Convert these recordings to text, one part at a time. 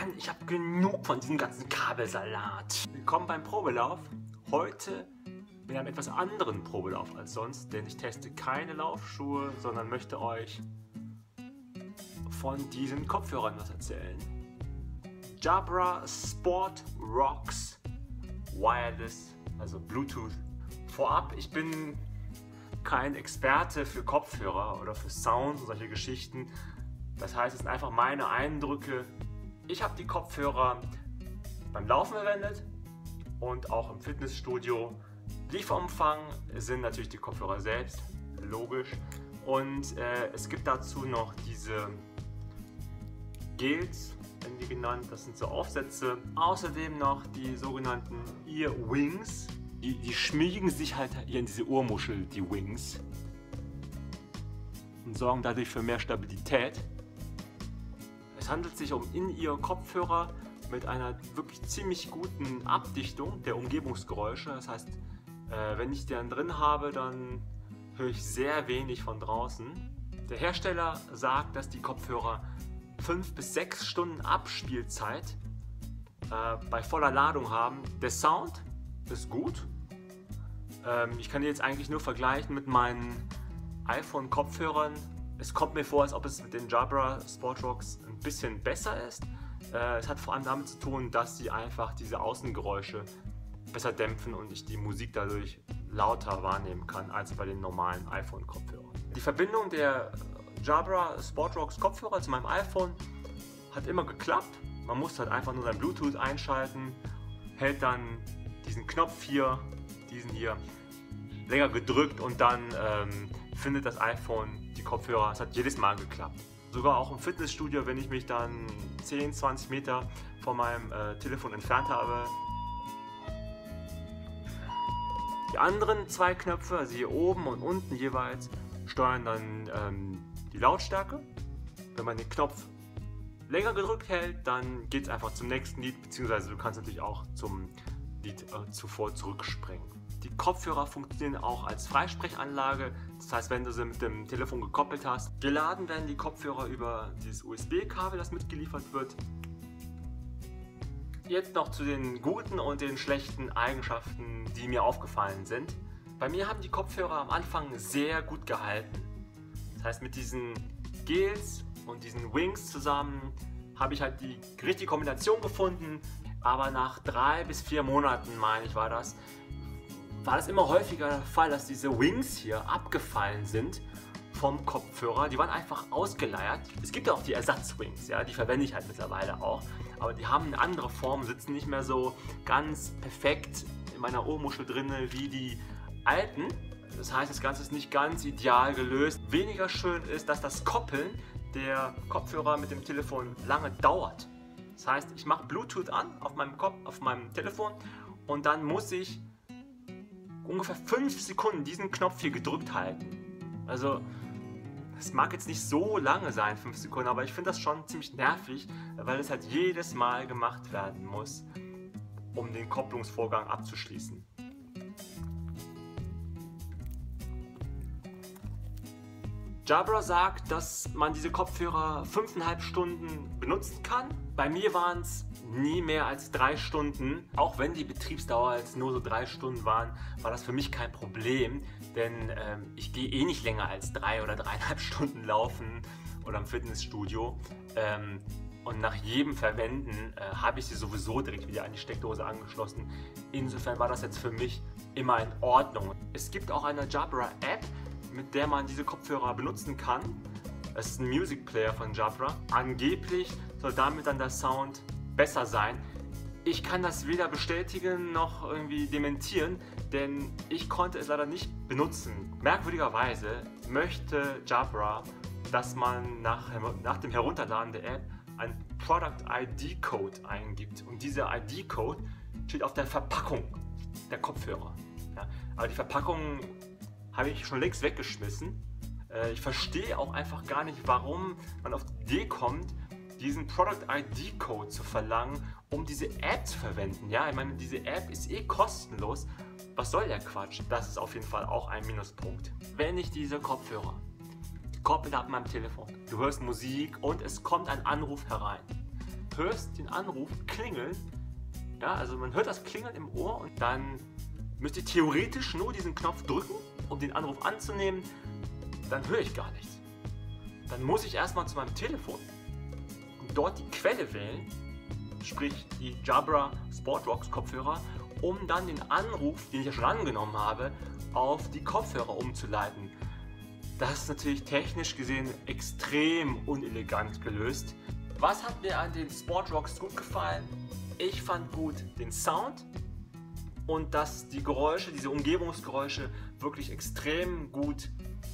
Mann, ich habe genug von diesem ganzen Kabelsalat. Willkommen beim Probelauf. Heute mit einem etwas anderen Probelauf als sonst, denn ich teste keine Laufschuhe, sondern möchte euch von diesen Kopfhörern was erzählen. Jabra Sport Rocks Wireless, also Bluetooth. Vorab, ich bin kein Experte für Kopfhörer oder für Sound und solche Geschichten. Das heißt, es sind einfach meine Eindrücke. Ich habe die Kopfhörer beim Laufen verwendet und auch im Fitnessstudio. Lieferumfang sind natürlich die Kopfhörer selbst, logisch. Und es gibt dazu noch diese Gels, werden die genannt, das sind so Aufsätze. Außerdem noch die sogenannten Ear Wings. Die schmiegen sich halt hier in diese Ohrmuschel, die Wings, und sorgen dadurch für mehr Stabilität. Es handelt sich um In-Ear-Kopfhörer mit einer wirklich ziemlich guten Abdichtung der Umgebungsgeräusche. Das heißt, wenn ich die dann drin habe, dann höre ich sehr wenig von draußen. Der Hersteller sagt, dass die Kopfhörer 5 bis 6 Stunden Abspielzeit bei voller Ladung haben. Der Sound ist gut. Ich kann die jetzt eigentlich nur vergleichen mit meinen iPhone-Kopfhörern. Es kommt mir vor, als ob es mit den Jabra Sport Rocks ein bisschen besser ist. Es hat vor allem damit zu tun, dass sie einfach diese Außengeräusche besser dämpfen und ich die Musik dadurch lauter wahrnehmen kann als bei den normalen iPhone-Kopfhörern. Die Verbindung der Jabra Sport Rocks Kopfhörer zu meinem iPhone hat immer geklappt. Man muss halt einfach nur sein Bluetooth einschalten, hält dann diesen Knopf hier, diesen hier, länger gedrückt und dann findet das iPhone die Kopfhörer. Es hat jedes Mal geklappt. Sogar auch im Fitnessstudio, wenn ich mich dann 10, 20 Meter von meinem Telefon entfernt habe. Die anderen zwei Knöpfe, also hier oben und unten jeweils, steuern dann die Lautstärke. Wenn man den Knopf länger gedrückt hält, dann geht es einfach zum nächsten Lied, beziehungsweise du kannst natürlich auch zum Lied zuvor zurückspringen. Die Kopfhörer funktionieren auch als Freisprechanlage, das heißt, wenn du sie mit dem Telefon gekoppelt hast. Geladen werden die Kopfhörer über dieses USB-Kabel, das mitgeliefert wird. Jetzt noch zu den guten und den schlechten Eigenschaften, die mir aufgefallen sind. Bei mir haben die Kopfhörer am Anfang sehr gut gehalten. Das heißt, mit diesen Gels und diesen Wings zusammen habe ich halt die richtige Kombination gefunden. Aber nach 3 bis 4 Monaten, meine ich, war das immer häufiger der Fall, dass diese Wings hier abgefallen sind vom Kopfhörer. Die waren einfach ausgeleiert. Es gibt ja auch die Ersatzwings, ja, die verwende ich halt mittlerweile auch. Aber die haben eine andere Form, sitzen nicht mehr so ganz perfekt in meiner Ohrmuschel drin wie die alten. Das heißt, das Ganze ist nicht ganz ideal gelöst. Weniger schön ist, dass das Koppeln der Kopfhörer mit dem Telefon lange dauert. Das heißt, ich mache Bluetooth an auf meinem Telefon und dann muss ich ungefähr 5 Sekunden diesen Knopf hier gedrückt halten. Also, es mag jetzt nicht so lange sein, 5 Sekunden, aber ich finde das schon ziemlich nervig, weil es halt jedes Mal gemacht werden muss, um den Kopplungsvorgang abzuschließen. Jabra sagt, dass man diese Kopfhörer 5,5 Stunden benutzen kann. Bei mir waren es nie mehr als 3 Stunden. Auch wenn die Betriebsdauer jetzt nur so 3 Stunden waren, war das für mich kein Problem. Denn ich gehe eh nicht länger als 3 oder 3,5 Stunden laufen oder im Fitnessstudio. Und nach jedem Verwenden habe ich sie sowieso direkt wieder an die Steckdose angeschlossen. Insofern war das jetzt für mich immer in Ordnung. Es gibt auch eine Jabra App, mit der man diese Kopfhörer benutzen kann. Es ist ein Music Player von Jabra. Angeblich soll damit dann der Sound besser sein. Ich kann das weder bestätigen noch irgendwie dementieren, denn ich konnte es leider nicht benutzen. Merkwürdigerweise möchte Jabra, dass man nach dem Herunterladen der App einen Product ID Code eingibt. Und dieser ID Code steht auf der Verpackung der Kopfhörer. Ja, aber die Verpackung habe ich schon längst weggeschmissen. Ich verstehe auch einfach gar nicht, warum man auf die Idee kommt, diesen Product ID Code zu verlangen, um diese App zu verwenden. Ja, ich meine, diese App ist eh kostenlos. Was soll der Quatsch? Das ist auf jeden Fall auch ein Minuspunkt. Wenn ich diese Kopfhörer gekoppelt habe an meinem Telefon, du hörst Musik und es kommt ein Anruf herein, hörst den Anruf klingeln. Ja, also man hört das Klingeln im Ohr und dann müsst ihr theoretisch nur diesen Knopf drücken, um den Anruf anzunehmen. Dann höre ich gar nichts. Dann muss ich erstmal zu meinem Telefon und dort die Quelle wählen, sprich die Jabra Sportrox Kopfhörer, um dann den Anruf, den ich ja schon angenommen habe, auf die Kopfhörer umzuleiten. Das ist natürlich technisch gesehen extrem unelegant gelöst. Was hat mir an den Sportrox gut gefallen? Ich fand gut den Sound und dass die Geräusche, diese Umgebungsgeräusche wirklich extrem gut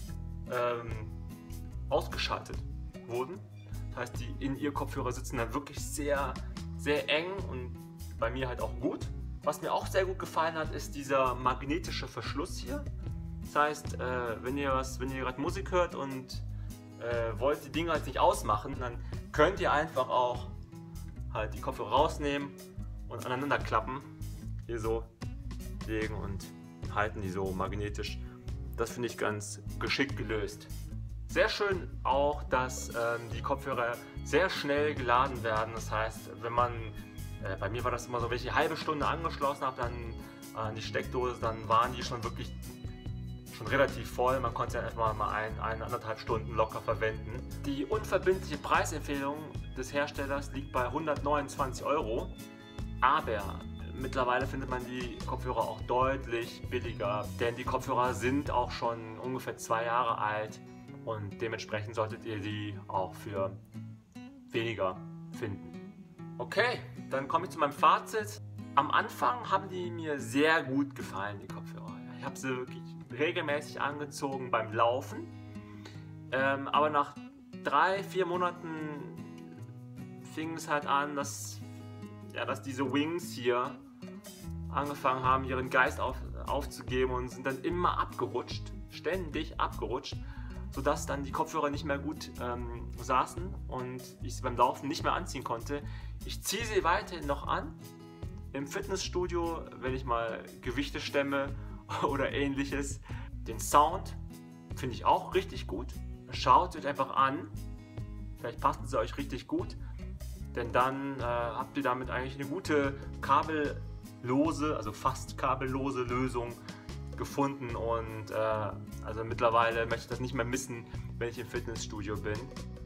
ausgeschaltet wurden. Das heißt, die In-Ear-Kopfhörer sitzen dann wirklich sehr, sehr eng und bei mir halt auch gut. Was mir auch sehr gut gefallen hat, ist dieser magnetische Verschluss hier. Das heißt, wenn ihr gerade Musik hört und wollt die Dinger jetzt nicht ausmachen, dann könnt ihr einfach auch halt die Kopfhörer rausnehmen und aneinander klappen, hier so legen und halten die so magnetisch. Das finde ich ganz geschickt gelöst. Sehr schön auch, dass die Kopfhörer sehr schnell geladen werden. Das heißt, wenn man, bei mir war das immer so, wenn ich eine halbe Stunde angeschlossen habe, dann an die Steckdose, dann waren die schon wirklich schon relativ voll. Man konnte ja etwa mal 1,5 Stunden locker verwenden. Die unverbindliche Preisempfehlung des Herstellers liegt bei 129 €, aber mittlerweile findet man die Kopfhörer auch deutlich billiger, denn die Kopfhörer sind auch schon ungefähr 2 Jahre alt und dementsprechend solltet ihr die auch für weniger finden. Okay, dann komme ich zu meinem Fazit. Am Anfang haben die mir sehr gut gefallen, die Kopfhörer. Ich habe sie wirklich regelmäßig angezogen beim Laufen, aber nach 3-4 Monaten fing es halt an, dass diese Wings hier angefangen haben, ihren Geist aufzugeben und sind dann immer abgerutscht, ständig abgerutscht, sodass dann die Kopfhörer nicht mehr gut saßen und ich sie beim Laufen nicht mehr anziehen konnte. Ich ziehe sie weiterhin noch an. Im Fitnessstudio, wenn ich mal Gewichte stemme oder ähnliches. Den Sound finde ich auch richtig gut. Schaut euch einfach an. Vielleicht passen sie euch richtig gut. Denn dann habt ihr damit eigentlich eine gute kabellose, also fast kabellose Lösung gefunden. Und also mittlerweile möchte ich das nicht mehr missen, wenn ich im Fitnessstudio bin.